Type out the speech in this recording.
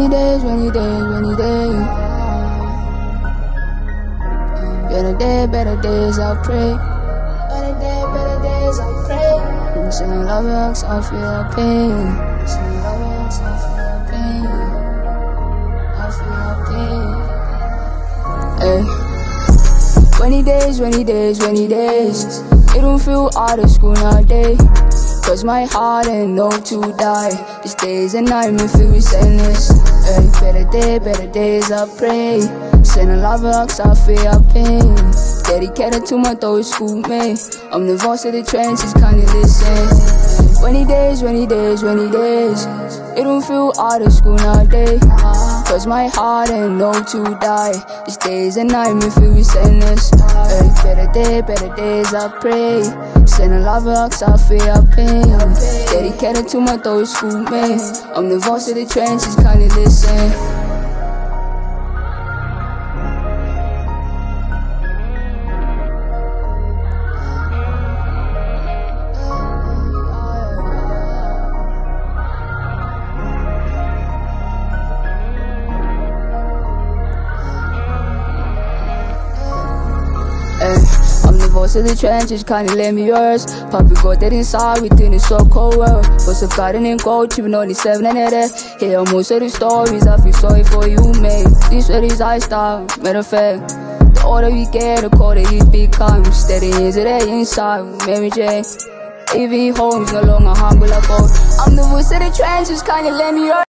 Rainy days, rainy days, rainy days. Better days, I pray. Better days, I pray. I'm sending love rocks, I feel pain. Sending love rocks, I feel pain. I feel pain. Rainy days, rainy days, rainy days. It don't feel out of school nowadays. Cause my heart ain't know to die. These days and nights me feel sadness. Better days I pray. Sending love rocks, I feel pain. Dedicated to my third schoolmate. I'm the voice of the trenches, kinda listen. Rainy days, rainy days, rainy days. It don't feel out of school nowadays. Cause my heart ain't know to die. These days and nights me feel sadness. Better days I pray. Sending love rocks, I feel pain. Dedicated to my third schoolmate. I'm the voice of the trenches, kinda listen. I'm the voice of the trenches, kinda let me yours. Puppy got that inside within this so cold world. Was a garden in gold, chipping on the 7 and 8. Hear most of the stories, I feel sorry for you, mate. These are these lifestyle, matter of fact. The older we get, the colder it becomes. Steady into the inside, Mary J. Even homes no longer humble like gold. I'm the voice of the trenches, kinda let me yours.